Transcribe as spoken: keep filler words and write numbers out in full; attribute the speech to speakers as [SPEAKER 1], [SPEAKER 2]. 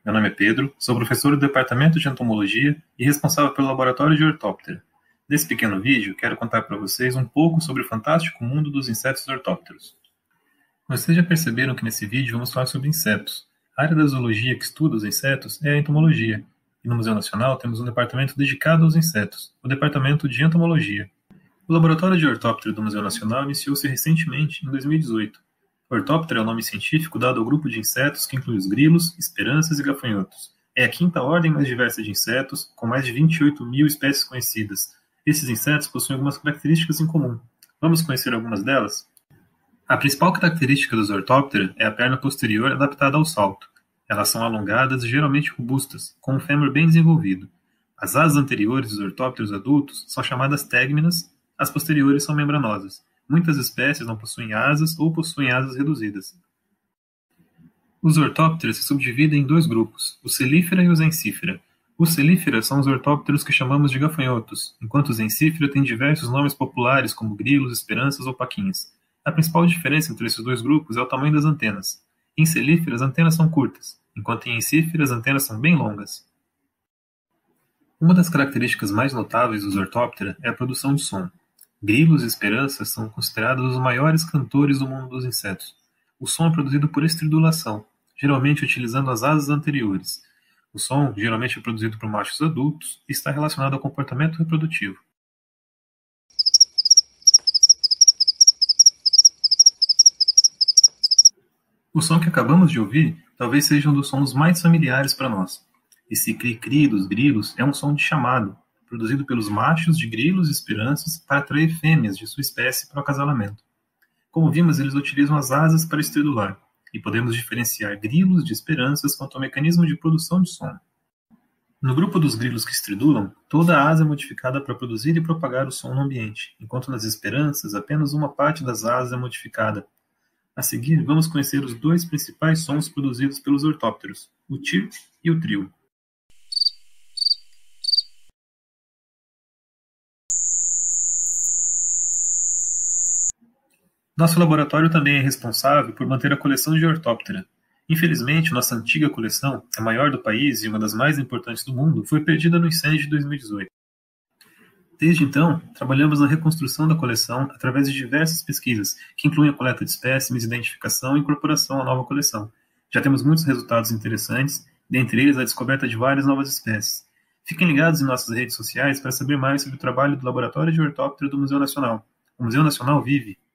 [SPEAKER 1] Meu nome é Pedro, sou professor do Departamento de Entomologia e responsável pelo Laboratório de Ortóptera. Nesse pequeno vídeo, quero contar para vocês um pouco sobre o fantástico mundo dos insetos ortópteros. Vocês já perceberam que nesse vídeo vamos falar sobre insetos. A área da zoologia que estuda os insetos é a entomologia, e no Museu Nacional temos um departamento dedicado aos insetos, o Departamento de Entomologia. O Laboratório de Ortóptera do Museu Nacional iniciou-se recentemente, em dois mil e dezoito. Ortóptera é o nome científico dado ao grupo de insetos que inclui os grilos, esperanças e gafanhotos. É a quinta ordem mais diversa de insetos, com mais de vinte e oito mil espécies conhecidas. Esses insetos possuem algumas características em comum. Vamos conhecer algumas delas? A principal característica dos Ortóptera é a perna posterior adaptada ao salto. Elas são alongadas e geralmente robustas, com um fêmur bem desenvolvido. As asas anteriores dos Ortópteros adultos são chamadas tegminas, as posteriores são membranosas. Muitas espécies não possuem asas ou possuem asas reduzidas. Os ortópteros se subdividem em dois grupos, os Selífera e os Encífera. Os Selífera são os ortópteros que chamamos de gafanhotos, enquanto os Encífera têm diversos nomes populares como grilos, esperanças ou paquinhas. A principal diferença entre esses dois grupos é o tamanho das antenas. Em Selífera as antenas são curtas, enquanto em Encífera as antenas são bem longas. Uma das características mais notáveis dos ortóptera é a produção de som. Grilos e esperanças são considerados os maiores cantores do mundo dos insetos. O som é produzido por estridulação, geralmente utilizando as asas anteriores. O som geralmente é produzido por machos adultos e está relacionado ao comportamento reprodutivo. O som que acabamos de ouvir talvez seja um dos sons mais familiares para nós. Esse cri-cri dos grilos é um som de chamado, produzido pelos machos de grilos e esperanças para atrair fêmeas de sua espécie para o acasalamento. Como vimos, eles utilizam as asas para estridular, e podemos diferenciar grilos de esperanças quanto ao mecanismo de produção de som. No grupo dos grilos que estridulam, toda a asa é modificada para produzir e propagar o som no ambiente, enquanto nas esperanças apenas uma parte das asas é modificada. A seguir, vamos conhecer os dois principais sons produzidos pelos ortópteros, o chirp e o trio. Nosso laboratório também é responsável por manter a coleção de Ortóptera. Infelizmente, nossa antiga coleção, a maior do país e uma das mais importantes do mundo, foi perdida no incêndio de dois mil e dezoito. Desde então, trabalhamos na reconstrução da coleção através de diversas pesquisas, que incluem a coleta de espécimes, identificação e incorporação à nova coleção. Já temos muitos resultados interessantes, dentre eles a descoberta de várias novas espécies. Fiquem ligados em nossas redes sociais para saber mais sobre o trabalho do Laboratório de Ortóptera do Museu Nacional. O Museu Nacional vive!